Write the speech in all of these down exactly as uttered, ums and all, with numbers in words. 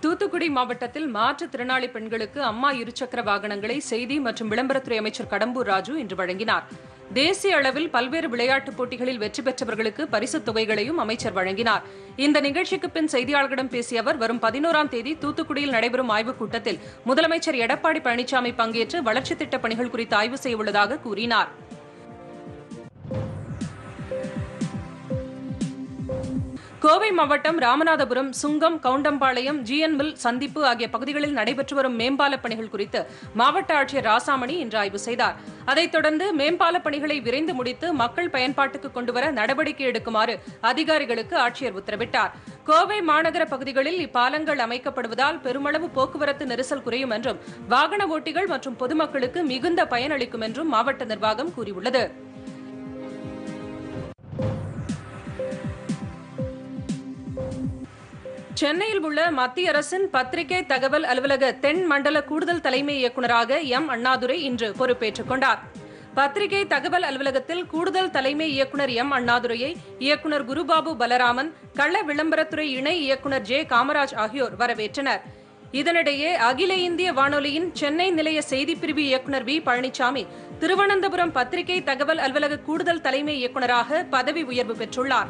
தூத்துக்குடி மாவட்டத்தில் மாற்றுத்திறனாளி பெண்களுக்கு அம்மா இருசக்கர வாகனங்களை செய்தி மற்றும் விளம்பரத்துறை அமைச்சர் கடம்பூர் ராஜு இன்று வழங்கினார். தேசிய அளவில் பல்வேறு விளையாட்டுப் போட்டிகளில் வெற்றி பெற்றவர்களுக்கு பரிசுத் தொகைகளையும் அமைச்சர் வழங்கினார். இந்த நிகழ்ச்சிக்கு பின் செய்தியாளர்களிடம் பேசிய அவர், வரும் பதினோராம் தேதி தூத்துக்குடியில் நடைபெறும் ஆய்வுக் கூட்டத்தில் முதலமைச்சர் எடப்பாடி பழனிசாமி பங்கேற்று வளர்ச்சித் திட்டப் பணிகள் குறித்து ஆய்வு செய்ய உள்ளதாக கூறினார். கோவை மாவட்டம் ராமநாதபுரம், சுங்கம், கவுண்டம்பாளையம், ஜிஎன் மில் சந்திப்பு ஆகிய பகுதிகளில் நடைபெற்று வரும் மேம்பாலப் பணிகள் குறித்து மாவட்ட ஆட்சியர் ராசாமணி இன்று ஆய்வு செய்தார். அதைத் தொடர்ந்து மேம்பாலப் பணிகளை விரைந்து முடித்து மக்கள் பயன்பாட்டுக்கு கொண்டுவர நடவடிக்கை எடுக்குமாறு அதிகாரிகளுக்கு ஆட்சியர் உத்தரவிட்டார். கோவை மாநகர பகுதிகளில் இப்பாலங்கள் அமைக்கப்படுவதால் பெருமளவு போக்குவரத்து நெரிசல் குறையும் என்றும் வாகன ஓட்டிகள் மற்றும் பொதுமக்களுக்கு மிகுந்த பயனளிக்கும் என்றும் மாவட்ட நிர்வாகம் கூறியுள்ளது. சென்னையில் உள்ள மத்திய அரசின் பத்திரிகை தகவல் அலுவலக தென் மண்டல கூடுதல் தலைமை இயக்குநராக எம் அண்ணாதுரை இன்று பொறுப்பேற்றுக் கொண்டார். பத்திரிகை தகவல் அலுவலகத்தில் கூடுதல் தலைமை இயக்குநர் எம் அண்ணாதுரையை இயக்குநர் குருபாபு பலராமன், கள்ள விளம்பரத்துறை இணை இயக்குநர் ஜே காமராஜ் ஆகியோர் வரவேற்றனர். இதனிடையே அகில இந்திய வானொலியின் சென்னை நிலைய செய்திப்பிரிவு இயக்குநர் வி பழனிசாமி திருவனந்தபுரம் பத்திரிகை தகவல் அலுவலக கூடுதல் தலைமை இயக்குநராக பதவி உயர்வு பெற்றுள்ளார்.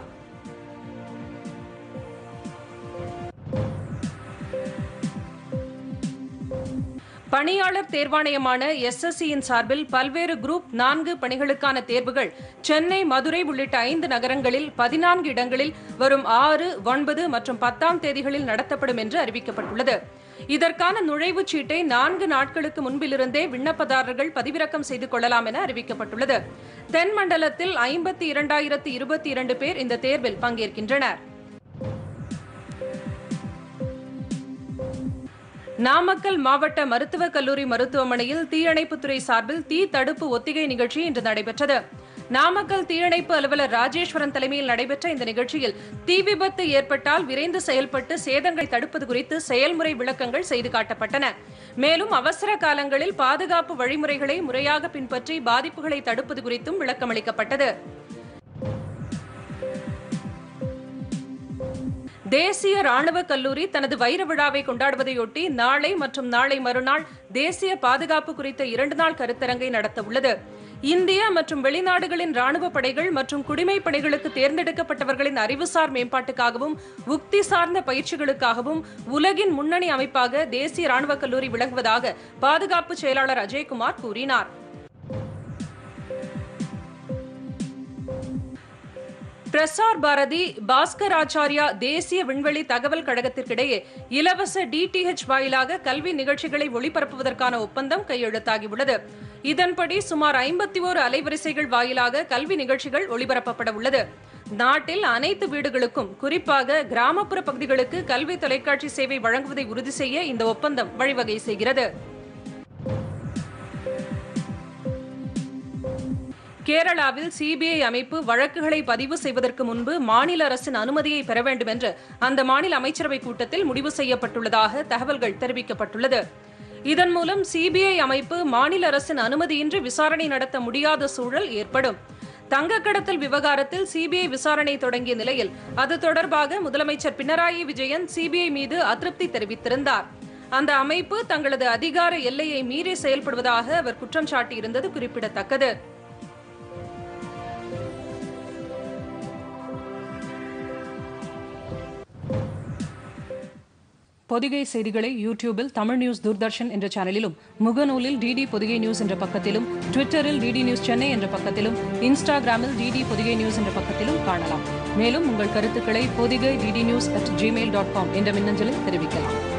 பணியாளர் தேர்வாணையமான எஸ் எஸ் சியின் சார்பில் பல்வேறு குரூப் நான்கு பணிகளுக்கான தேர்வுகள் சென்னை, மதுரை உள்ளிட்ட ஐந்து நகரங்களில் பதினான்கு இடங்களில் வரும் ஆறு, ஒன்பது மற்றும் பத்தாம் தேதிகளில் நடத்தப்படும் என்று அறிவிக்கப்பட்டுள்ளது. இதற்கான நுழைவுச் சீட்டை நான்கு நாட்களுக்கு முன்பிலிருந்தே விண்ணப்பதாரர்கள் பதிவிறக்கம் செய்து கொள்ளலாம் என அறிவிக்கப்பட்டுள்ளது. தென் மண்டலத்தில் ஐம்பத்தி இரண்டாயிரத்து இருபத்தி இரண்டு பேர் இந்த தேர்வில் பங்கேற்கின்றனர். நாமக்கல் மாவட்ட மருத்துவக் கல்லூரி மருத்துவமனையில் தீயணைப்புத்துறை சார்பில் தீ தடுப்பு ஒத்திகை நிகழ்ச்சி இன்று நடைபெற்றது. நாமக்கல் தீயணைப்பு அலுவலர் ராஜேஸ்வரன் தலைமையில் நடைபெற்ற இந்த நிகழ்ச்சியில் தீ விபத்து ஏற்பட்டால் விரைந்து செயல்பட்டு சேதங்களை தடுப்பது குறித்து செயல்முறை விளக்கங்கள் செய்து காட்டப்பட்டன. மேலும் அவசர காலங்களில் பாதுகாப்பு வழிமுறைகளை முறையாக பின்பற்றி பாதிப்புகளை தடுப்பது குறித்தும் விளக்கமளிக்கப்பட்டது. தேசிய ராணுவ கல்லூரி தனது வைர விழாவை கொண்டாடுவதையொட்டி நாளை மற்றும் நாளை மறுநாள் தேசிய பாதுகாப்பு குறித்த இரண்டு நாள் கருத்தரங்கை நடத்த உள்ளது. இந்திய மற்றும் வெளிநாடுகளின் ராணுவ படைகள் மற்றும் குடிமைப் பணிகளுக்கு தேர்ந்தெடுக்கப்பட்டவர்களின் அறிவுசார் மேம்பாட்டுக்காகவும் உக்தி சார்ந்த பயிற்சிகளுக்காகவும் உலகின் முன்னணி அமைப்பாக தேசிய ராணுவ கல்லூரி விளங்குவதாக பாதுகாப்பு செயலாளர் அஜய்குமார் கூறினார். பிரசார் பாரதி, பாஸ்கர் ஆச்சாரியா தேசிய விண்வெளி தகவல் கழகத்திற்கிடையே இலவச டிடிஎச் வாயிலாக கல்வி நிகழ்ச்சிகளை ஒளிபரப்புவதற்கான ஒப்பந்தம் கையெழுத்தாகியுள்ளது. இதன்படி சுமார் ஐம்பத்தி ஓரு அலைவரிசைகள் வாயிலாக கல்வி நிகழ்ச்சிகள் ஒளிபரப்பப்பட உள்ளது. நாட்டில் அனைத்து வீடுகளுக்கும், குறிப்பாக கிராமப்புற பகுதிகளுக்கு கல்வி தொலைக்காட்சி சேவை வழங்குவதை உறுதி செய்ய இந்த ஒப்பந்தம் வழிவகை செய்கிறது. கேரளாவில் சிபிஐ அமைப்பு வழக்குகளை பதிவு செய்வதற்கு முன்பு மாநில அரசின் அனுமதியை பெற வேண்டும் என்று அந்த மாநில அமைச்சரவைக் கூட்டத்தில் முடிவு செய்யப்பட்டுள்ளதாக தகவல்கள் தெரிவிக்கப்பட்டுள்ளது. இதன் மூலம் சிபிஐ அமைப்பு மாநில அரசின் அனுமதியின்றி விசாரணை நடத்த முடியாத சூழல் ஏற்படும். தங்கக்கடத்தல் விவகாரத்தில் சிபிஐ விசாரணை தொடங்கிய நிலையில் அது தொடர்பாக முதலமைச்சர் பினராயி விஜயன் சிபிஐ மீது அதிருப்தி தெரிவித்திருந்தார். அந்த அமைப்பு தங்களது அதிகார எல்லையை மீறி செயல்படுவதாக அவர் குற்றம் சாட்டியிருந்தது குறிப்பிடத்தக்கது. பொதிகை செய்திகளை யூடியூபில் தமிழ் நியூஸ் தூர்தர்ஷன் என்ற சேனலிலும், முகநூலில் டிடி பொதிகை நியூஸ் என்ற பக்கத்திலும், ட்விட்டரில் டிடி நியூஸ் சென்னை என்ற பக்கத்திலும், இன்ஸ்டாகிராமில் டிடி பொதிகை நியூஸ் என்ற பக்கத்திலும் காணலாம். மேலும் உங்கள் கருத்துக்களை Pothigai DD news at Gmail dot com என்ற மின்னஞ்சலில் தெரிவிக்கலாம்.